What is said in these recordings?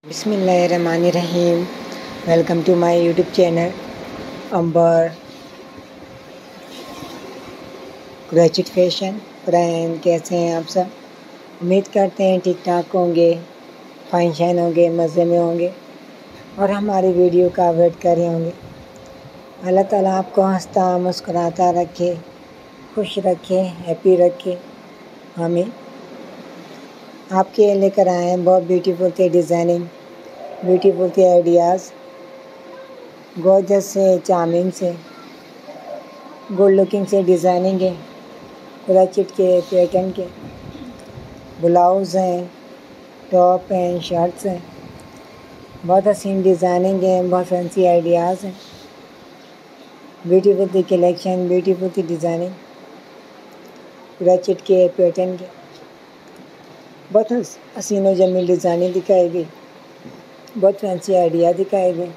बिस्मिल्लाहिर्रहमानिर्रहीम। Welcome to my YouTube channel Ambar crochet fashion friend. कैसे हैं आप सब? उम्मीद करते हैं ठीक ठाक होंगे, फाइन शाइन होंगे, मज़े में होंगे और हमारी वीडियो का वेट कर रहे होंगे। अल्लाह ताला आपको हंसता मुस्कुराता रखे, खुश रखे, हैप्पी रखे। हमें आपके लेकर आए हैं बहुत ब्यूटीफुल थे डिज़ाइनिंग, ब्यूटीफुल थे आइडियाज़, गॉर्जस से, चार्मिंग से, गुड लुकिंग से डिज़ाइनिंग है। क्रोचेट के पैटर्न के ब्लाउज़ हैं, टॉप हैं, शर्ट्स हैं। बहुत हसीन डिज़ाइनिंग है, बहुत फैंसी आइडियाज़ हैं। ब्यूटीफुल थी कलेक्शन, ब्यूटीफुल थी डिज़ाइनिंग क्रोचेट के पैटर्न के। बहुत हसीन और जमील डिज़ाइनिंग दिखाई गई, बहुत फैंसी आइडिया दिखाए गए।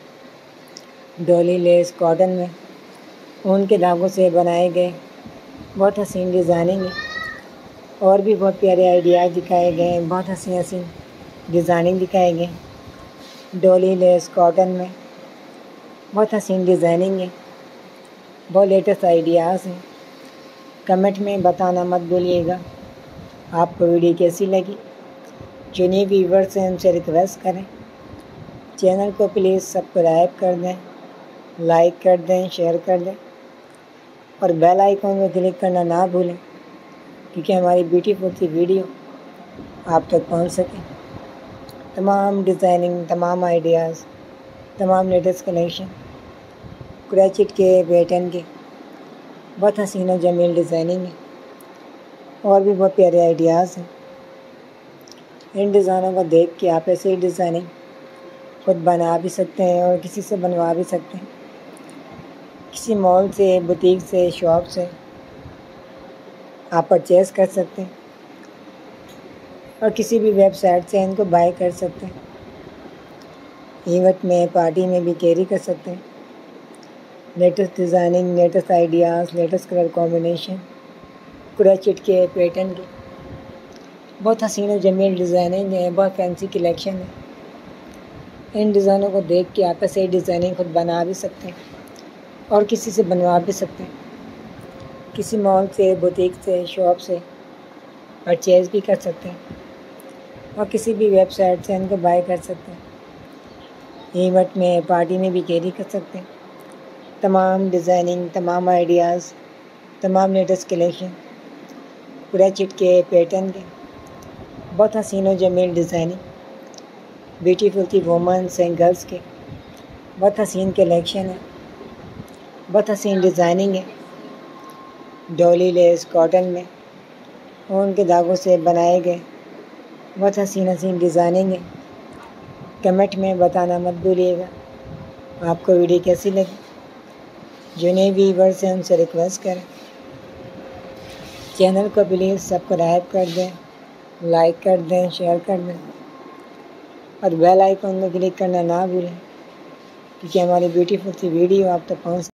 डोली लेस कॉटन में ऊन के धागों से बनाए गए बहुत हसीन डिज़ाइनिंग है। और भी बहुत प्यारे आइडियाज़ दिखाए गए हैं, बहुत हसीन डिज़ाइनिंग दिखाए गए। डोली लेस कॉटन में बहुत हसीन डिज़ाइनिंग है, बहुत लेटेस्ट आइडियाज़ हैं। कमेंट में बताना मत भूलिएगा आपको वीडियो कैसी लगी। जो नए व्यूवर्स हैं उनसे रिक्वेस्ट करें चैनल को प्लीज़ सब्सक्राइब कर दें, लाइक कर दें, शेयर कर दें और बेल आइकन में क्लिक करना ना भूलें, क्योंकि हमारी ब्यूटीफुल सी वीडियो आप तक पहुंच सके। तमाम डिज़ाइनिंग, तमाम आइडियाज़, तमाम लेटेस्ट कलेक्शन क्रोचेट के पैटर्न के बहुत हसीन और जमील डिज़ाइनिंग है। और भी बहुत प्यारे आइडियाज़ हैं। इन डिज़ाइनों को देख के आप ऐसे ही डिज़ाइनिंग खुद बना भी सकते हैं और किसी से बनवा भी सकते हैं। किसी मॉल से, बुटीक से, शॉप से आप परचेज़ कर सकते हैं और किसी भी वेबसाइट से इनको बाय कर सकते हैं। इवेंट में, पार्टी में भी कैरी कर सकते हैं। Latest designing, latest ideas, latest colour combination crochet के पैटर्न के बहुत हसीन और जमील डिज़ाइनिंग है, बहुत फैंसी कलेक्शन है। इन डिज़ाइनों को देख के आप ऐसे डिज़ाइनिंग खुद बना भी सकते हैं और किसी से बनवा भी सकते हैं। किसी मॉल से, बुटीक से, शॉप से परचेज़ भी कर सकते हैं और किसी भी वेबसाइट से इनको बाय कर सकते हैं। इवेंट में, पार्टी में भी कैरी कर सकते हैं। तमाम डिज़ाइनिंग, तमाम आइडियाज़, तमाम लेटेस्ट कलेक्शन क्रोचेट के पैटर्न के बहुत हसीन और जमील डिज़ाइनिंग ब्यूटीफुल थी वुमेन्स एंड गर्ल्स के बहुत हसीन कलेक्शन है, बहुत हसीन डिज़ाइनिंग है। डोली लेस कॉटन में ऊन के धागों से बनाए गए बहुत हसीन डिज़ाइनिंग है। कमेंट में बताना मत भूलिएगा आपको वीडियो कैसी लगी। जो नए व्यूवर्स हैं उनसे रिक्वेस्ट करें चैनल को प्लीज़ सब्सक्राइब कर दें, लाइक कर दें, शेयर कर दें और बेल आइकन में क्लिक करना ना भूलें, क्योंकि हमारी ब्यूटीफुल सी वीडियो आप तक पहुँच